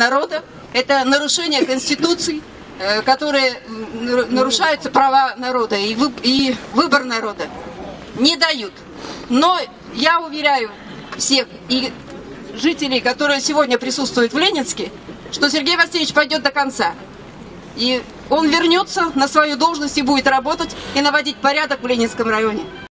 народа, это нарушение Конституции, которые нарушаются права народа и выбор народа. Не дают. Но я уверяю всех и жителей, которые сегодня присутствуют в Ленинске, что Сергей Васильевич пойдет до конца. И он вернется на свою должность и будет работать и наводить порядок в Ленинском районе.